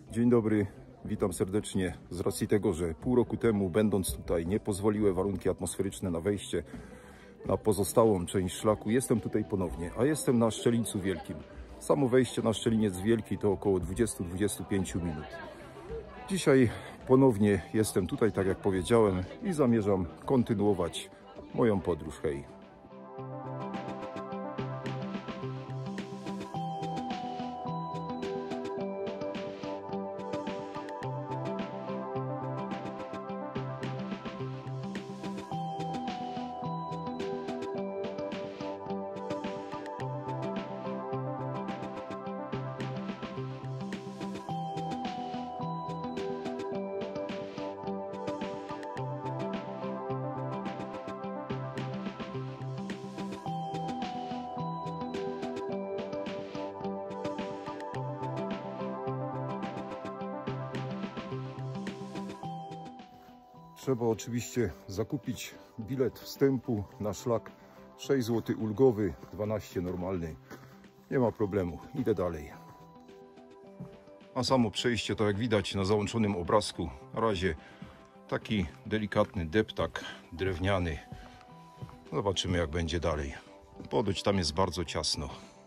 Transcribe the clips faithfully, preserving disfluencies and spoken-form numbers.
Dzień dobry, witam serdecznie. Z racji tego, że pół roku temu, będąc tutaj, nie pozwoliły warunki atmosferyczne na wejście na pozostałą część szlaku, jestem tutaj ponownie, a jestem na Szczelińcu Wielkim. Samo wejście na Szczeliniec Wielki to około dwadzieścia do dwudziestu pięciu minut. Dzisiaj ponownie jestem tutaj, tak jak powiedziałem, i zamierzam kontynuować moją podróż. Hej! Trzeba oczywiście zakupić bilet wstępu na szlak. sześć złotych ulgowy, dwanaście normalny. Nie ma problemu, idę dalej. A samo przejście, to jak widać na załączonym obrazku, na razie taki delikatny deptak drewniany. Zobaczymy, jak będzie dalej. Podoć tam jest bardzo ciasno.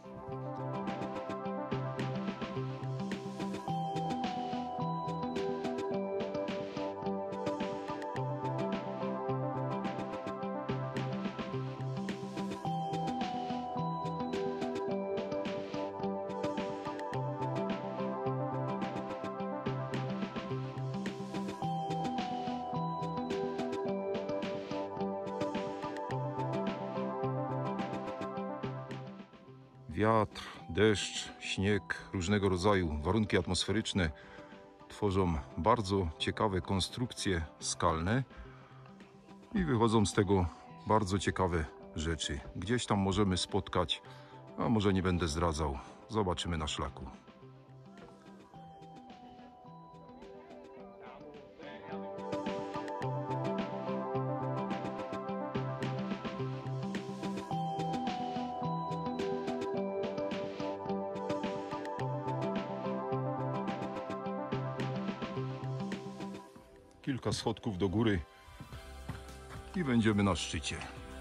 Wiatr, deszcz, śnieg, różnego rodzaju warunki atmosferyczne tworzą bardzo ciekawe konstrukcje skalne i wychodzą z tego bardzo ciekawe rzeczy. Gdzieś tam możemy spotkać, a może nie będę zdradzał. Zobaczymy na szlaku. Kilka schodków do góry i będziemy na szczycie.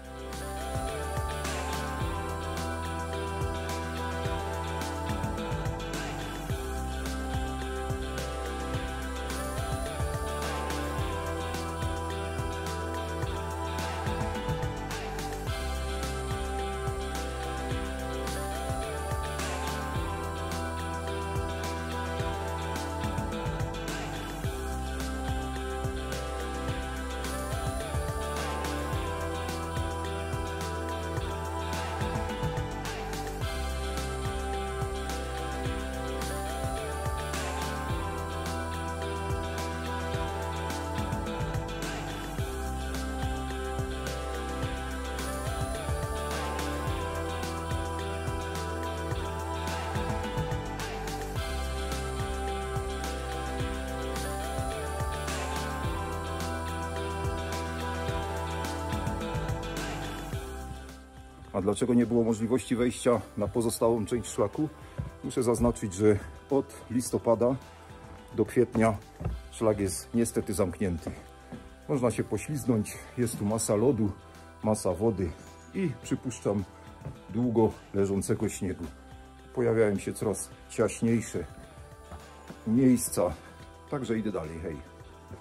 A dlaczego nie było możliwości wejścia na pozostałą część szlaku? Muszę zaznaczyć, że od listopada do kwietnia szlak jest niestety zamknięty. Można się poślizgnąć, jest tu masa lodu, masa wody i przypuszczam długo leżącego śniegu. Pojawiają się coraz ciaśniejsze miejsca, także idę dalej, hej.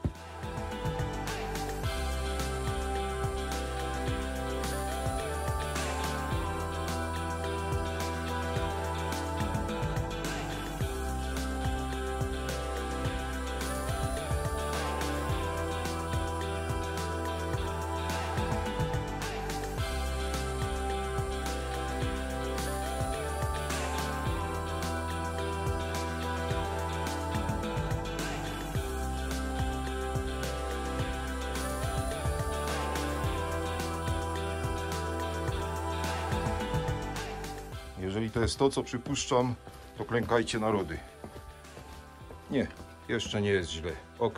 Jeżeli to jest to, co przypuszczam, to klękajcie narody. Nie, jeszcze nie jest źle. Ok.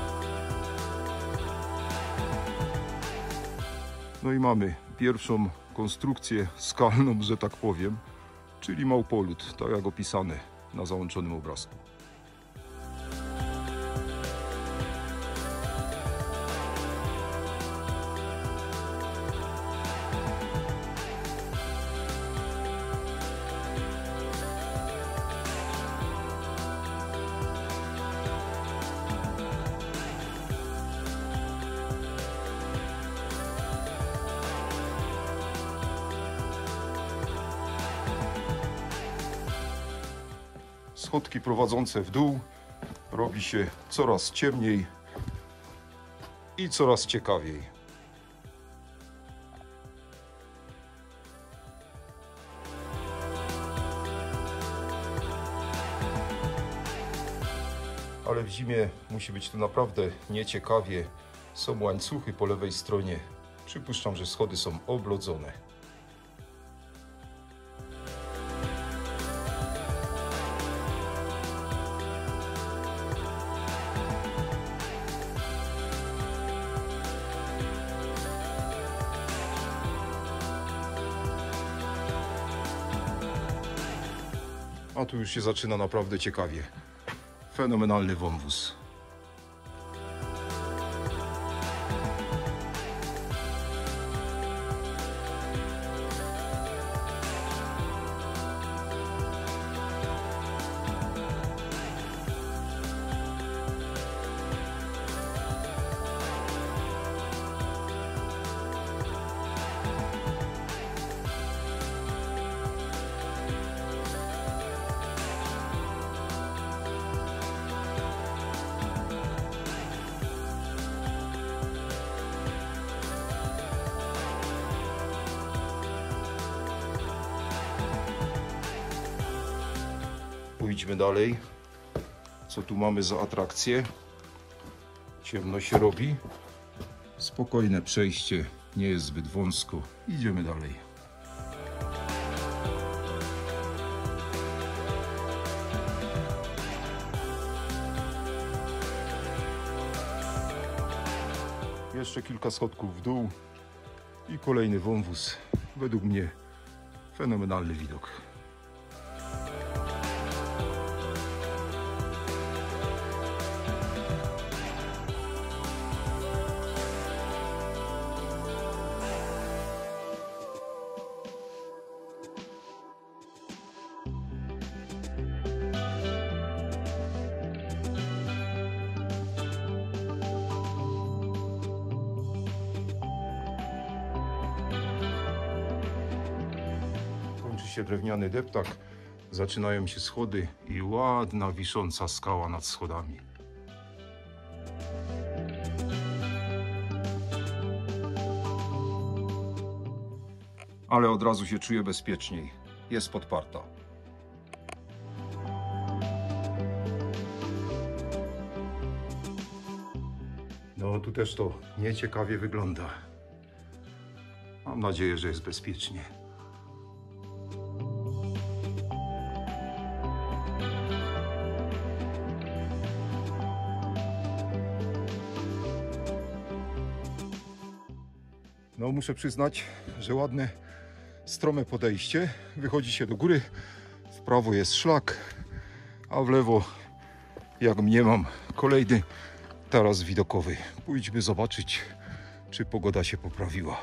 No i mamy pierwszą konstrukcję skalną, że tak powiem, czyli małpolud, tak jak opisane na załączonym obrazku. Schodki prowadzące w dół, robi się coraz ciemniej i coraz ciekawiej. Ale w zimie musi być to naprawdę nieciekawie. Są łańcuchy po lewej stronie. Przypuszczam, że schody są oblodzone. A tu już się zaczyna naprawdę ciekawie. Fenomenalny wąwóz. Pójdźmy dalej. Co tu mamy za atrakcję? Ciemno się robi. Spokojne przejście, nie jest zbyt wąsko. Idziemy dalej. Jeszcze kilka schodków w dół i kolejny wąwóz. Według mnie fenomenalny widok. Się drewniany deptak, zaczynają się schody i ładna wisząca skała nad schodami. Ale od razu się czuję bezpieczniej. Jest podparta. No tu też to nieciekawie wygląda. Mam nadzieję, że jest bezpiecznie. No muszę przyznać, że ładne, strome podejście. Wychodzi się do góry, w prawo jest szlak, a w lewo, jak mniemam, kolejny taras widokowy. Pójdźmy zobaczyć, czy pogoda się poprawiła.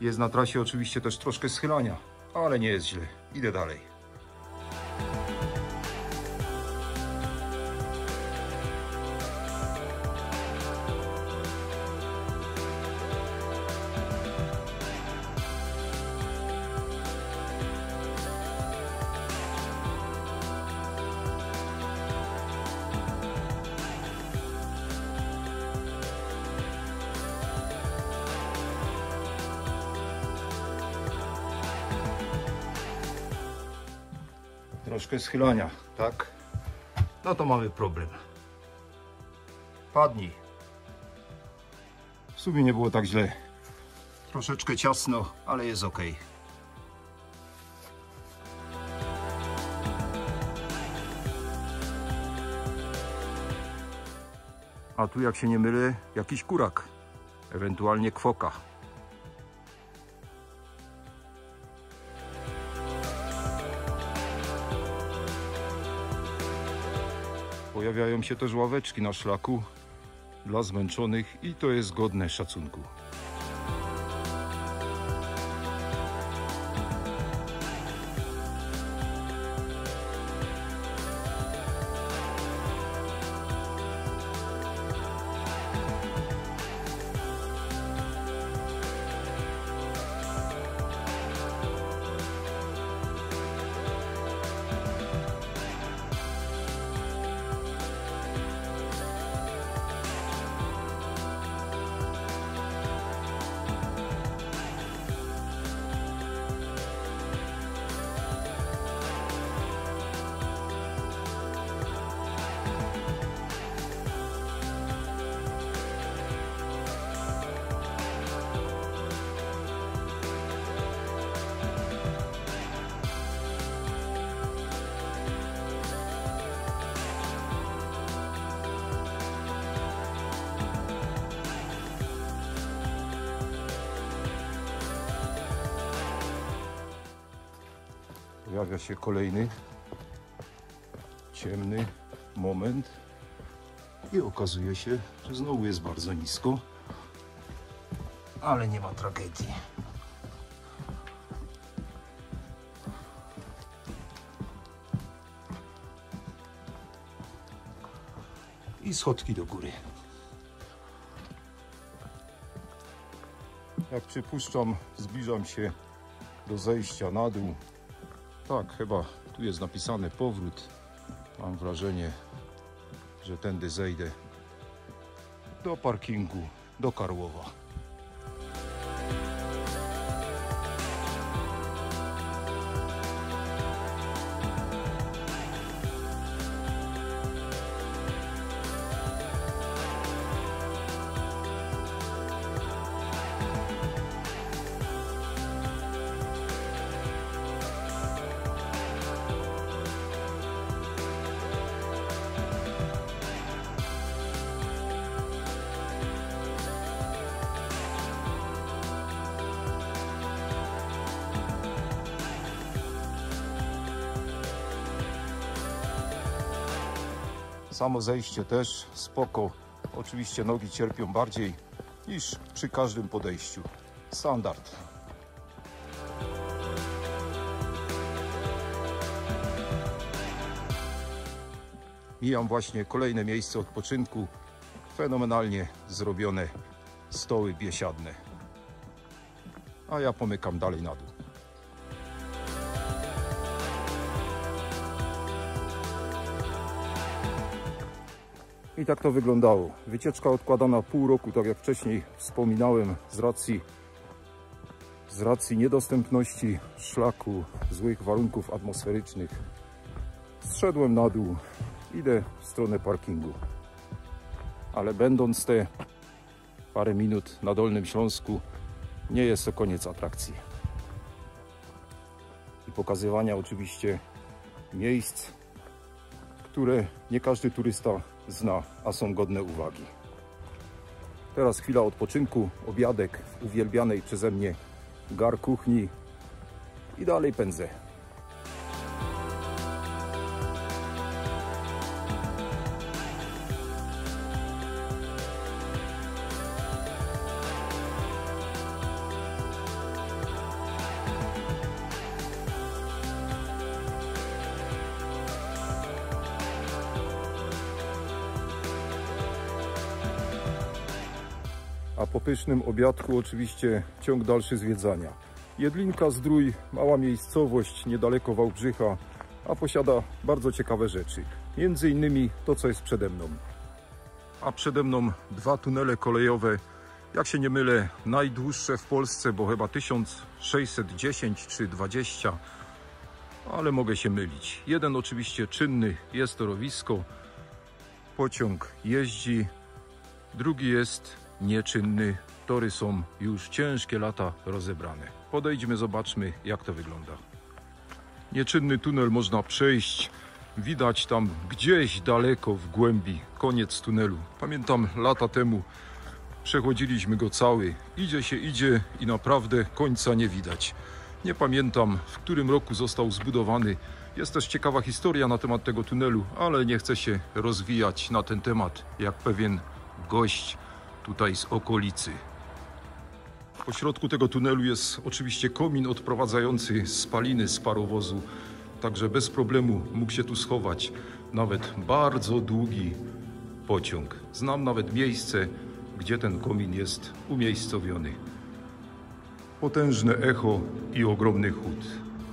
Jest na trasie oczywiście też troszkę schylania, ale nie jest źle. Idę dalej. Troszkę schylania, tak? No to mamy problem. Padnij. W sumie nie było tak źle. Troszeczkę ciasno, ale jest ok. A tu, jak się nie mylę, jakiś kurak, ewentualnie kwoka. Pojawiają się też ławeczki na szlaku dla zmęczonych i to jest godne szacunku. Pojawia się kolejny ciemny moment i okazuje się, że znowu jest bardzo nisko, ale nie ma tragedii. I schodki do góry. Jak przypuszczam, zbliżam się do zejścia na dół. Tak, chyba tu jest napisane powrót. Mam wrażenie, że tędy zejdę do parkingu, do Karłowa. Samo zejście też spoko. Oczywiście nogi cierpią bardziej niż przy każdym podejściu. Standard. Mijam właśnie kolejne miejsce odpoczynku. Fenomenalnie zrobione stoły biesiadne. A ja pomykam dalej na dół. I tak to wyglądało. Wycieczka odkładana pół roku, tak jak wcześniej wspominałem, z racji, z racji niedostępności szlaku, złych warunków atmosferycznych. Zszedłem na dół, idę w stronę parkingu. Ale będąc te parę minut na Dolnym Śląsku, nie jest to koniec atrakcji. I pokazywania oczywiście miejsc, które nie każdy turysta zna, a są godne uwagi. Teraz chwila odpoczynku, obiadek w uwielbianej przeze mnie Gar kuchni i dalej pędzę. a po pysznym obiadku oczywiście ciąg dalszy zwiedzania. Jedlinka Zdrój, mała miejscowość niedaleko Wałbrzycha, a posiada bardzo ciekawe rzeczy. Między innymi to, co jest przede mną. A przede mną dwa tunele kolejowe, jak się nie mylę, najdłuższe w Polsce, bo chyba tysiąc sześćset dziesięć czy dwadzieścia, ale mogę się mylić. Jeden oczywiście czynny, jest torowisko, pociąg jeździ, drugi jest nieczynny, tory są już ciężkie lata rozebrane. Podejdźmy, zobaczmy, jak to wygląda. Nieczynny tunel można przejść, widać tam gdzieś daleko w głębi koniec tunelu. Pamiętam, lata temu przechodziliśmy go cały, idzie się idzie i naprawdę końca nie widać. Nie pamiętam, w którym roku został zbudowany. Jest też ciekawa historia na temat tego tunelu, ale nie chcę się rozwijać na ten temat, jak pewien gość tutaj z okolicy. Po środku tego tunelu jest oczywiście komin odprowadzający spaliny z parowozu, także bez problemu mógł się tu schować nawet bardzo długi pociąg. Znam nawet miejsce, gdzie ten komin jest umiejscowiony. Potężne echo i ogromny chód.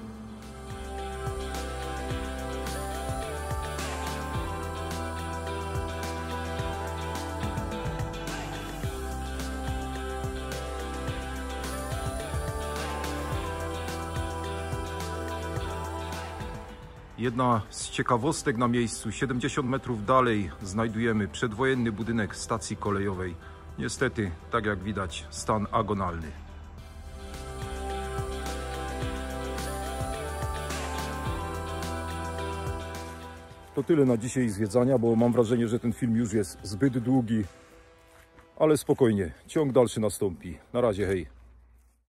Jedna z ciekawostek na miejscu, siedemdziesiąt metrów dalej znajdujemy przedwojenny budynek stacji kolejowej. Niestety, tak jak widać, stan agonalny. To tyle na dzisiaj zwiedzania, bo mam wrażenie, że ten film już jest zbyt długi. Ale spokojnie, ciąg dalszy nastąpi. Na razie, hej.